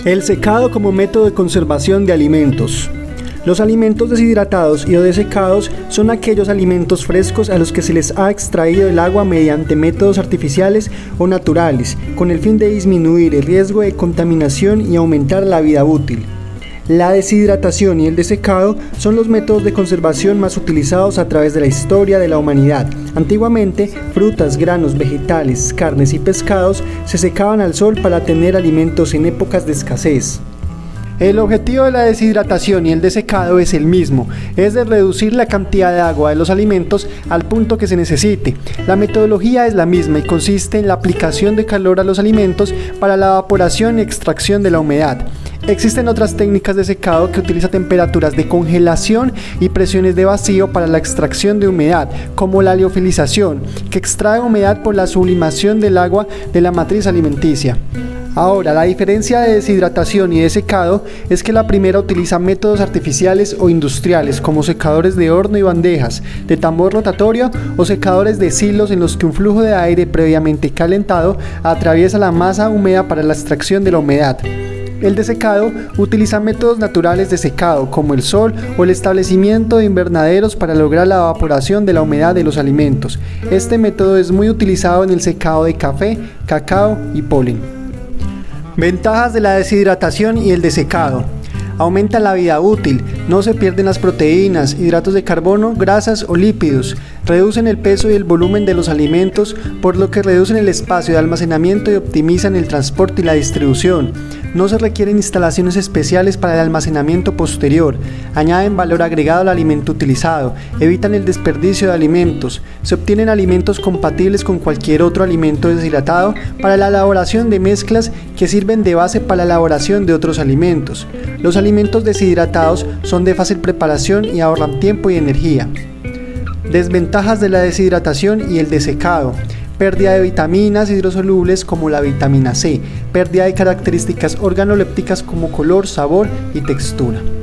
El secado como método de conservación de alimentos. Los alimentos deshidratados y o desecados son aquellos alimentos frescos a los que se les ha extraído el agua mediante métodos artificiales o naturales, con el fin de disminuir el riesgo de contaminación y aumentar la vida útil. La deshidratación y el desecado son los métodos de conservación más utilizados a través de la historia de la humanidad. Antiguamente, frutas, granos, vegetales, carnes y pescados se secaban al sol para tener alimentos en épocas de escasez. El objetivo de la deshidratación y el desecado es el mismo, es de reducir la cantidad de agua de los alimentos al punto que se necesite. La metodología es la misma y consiste en la aplicación de calor a los alimentos para la evaporación y extracción de la humedad. Existen otras técnicas de secado que utilizan temperaturas de congelación y presiones de vacío para la extracción de humedad, como la liofilización, que extrae humedad por la sublimación del agua de la matriz alimenticia. Ahora, la diferencia de deshidratación y de secado es que la primera utiliza métodos artificiales o industriales, como secadores de horno y bandejas, de tambor rotatorio o secadores de silos en los que un flujo de aire previamente calentado atraviesa la masa húmeda para la extracción de la humedad. El desecado utiliza métodos naturales de secado, como el sol o el establecimiento de invernaderos para lograr la evaporación de la humedad de los alimentos. Este método es muy utilizado en el secado de café, cacao y polen. Ventajas de la deshidratación y el desecado. Aumenta la vida útil, no se pierden las proteínas, hidratos de carbono, grasas o lípidos. Reducen el peso y el volumen de los alimentos, por lo que reducen el espacio de almacenamiento y optimizan el transporte y la distribución. No se requieren instalaciones especiales para el almacenamiento posterior. Añaden valor agregado al alimento utilizado. Evitan el desperdicio de alimentos. Se obtienen alimentos compatibles con cualquier otro alimento deshidratado para la elaboración de mezclas que sirven de base para la elaboración de otros alimentos. Los alimentos deshidratados son de fácil preparación y ahorran tiempo y energía. Desventajas de la deshidratación y el desecado. Pérdida de vitaminas hidrosolubles como la vitamina C. Pérdida de características organolépticas como color, sabor y textura.